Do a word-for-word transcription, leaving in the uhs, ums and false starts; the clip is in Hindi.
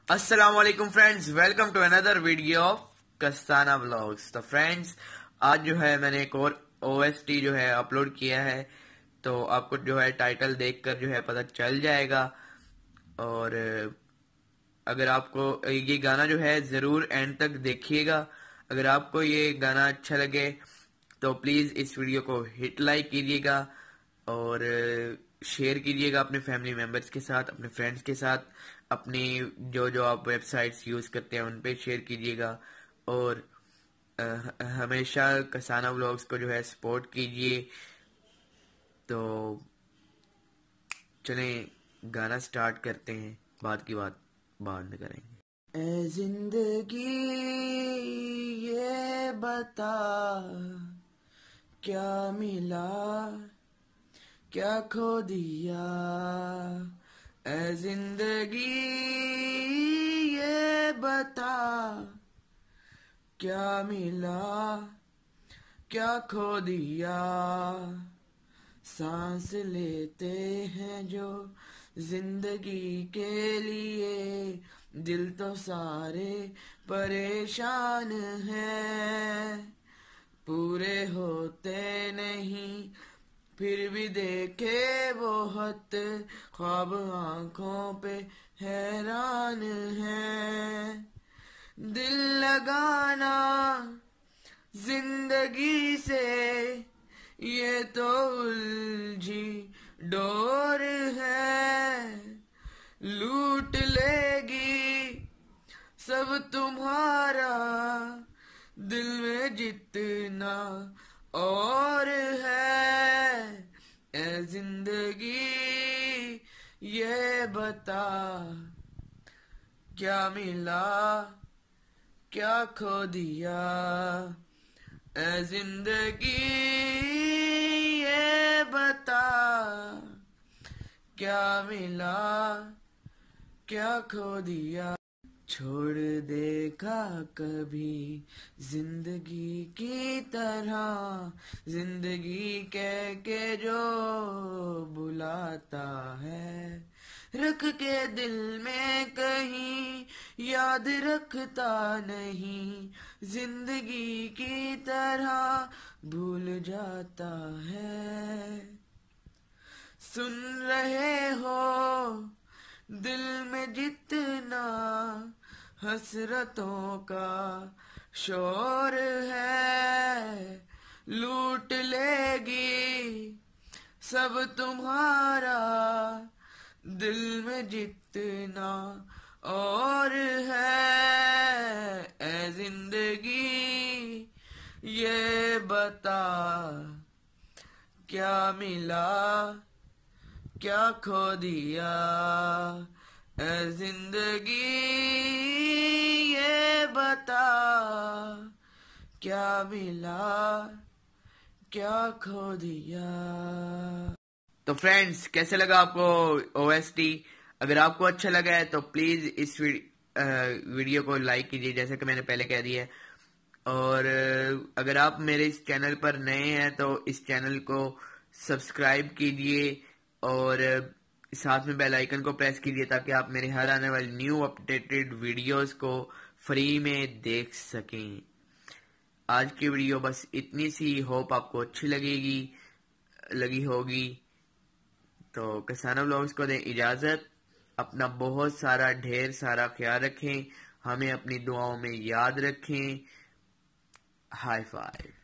अस्सलाम वालेकुम friends, welcome to another video of Kastana vlogs. तो फ्रेंड्स, आज जो है मैंने एक और ओएसटी जो है अपलोड किया है, तो आपको जो है टाइटल देखकर जो है पता चल जाएगा। और अगर आपको ये गाना जो है ज़रूर एंड तक देखिएगा। अगर आपको ये गाना अच्छा लगे तो प्लीज़ इस वीडियो को हिट लाइक कीजिएगा और शेयर कीजिएगा अपने फैमिली मेम्बर्स के साथ, अपने फ्रेंड्स के साथ, अपनी जो जो आप वेबसाइट्स यूज़ करते हैं उन पे शेयर कीजिएगा। और अ, हमेशा कसाना व्लॉग्स को जो है सपोर्ट कीजिए। तो चलें गाना स्टार्ट करते हैं, बात की बात बाद में करेंगे। ए जिंदगी ये बता क्या मिला क्या खो दिया। ए जिंदगी ये बता क्या मिला क्या खो दिया। सांस लेते हैं जो जिंदगी के लिए, दिल तो सारे परेशान हैं। पूरे होते नहीं फिर भी देखे बहुत, ख्वाब आंखों पे हैरान है। दिल लगाना जिंदगी से ये तो उलझी डोर है, लूट लेगी सब तुम्हारा दिल में जितना और है। ए जिंदगी ये बता क्या मिला क्या खो दिया। ए जिंदगी ये बता क्या मिला क्या खो दिया। छोड़ देखा कभी जिंदगी की तरह, जिंदगी कह के जो बुलाता है, रख के दिल में कहीं याद रखता नहीं, जिंदगी की तरह भूल जाता है। सुन रहे हो दिल में जितना हसरतों का शोर है, लूट लेगी सब तुम्हारा दिल में जितना और है। ए जिंदगी ये बता क्या मिला क्या खो दिया। ए जिंदगी ये बता क्या मिला क्या खो दिया। तो फ्रेंड्स, कैसे लगा आपको ओएसटी? अगर आपको अच्छा लगा है तो प्लीज इस वीडियो को लाइक कीजिए, जैसे कि मैंने पहले कह दिया है। और अगर आप मेरे इस चैनल पर नए हैं तो इस चैनल को सब्सक्राइब कीजिए और साथ में बेल आइकन को प्रेस कीजिए ताकि आप मेरे हर आने वाली न्यू अपडेटेड वीडियोस को फ्री में देख सकें। आज की वीडियो बस इतनी सी, होप आपको अच्छी लगेगी लगी होगी। तो कसाना व्लॉग्स को दें इजाजत। अपना बहुत सारा ढेर सारा ख्याल रखें, हमें अपनी दुआओं में याद रखें। High five.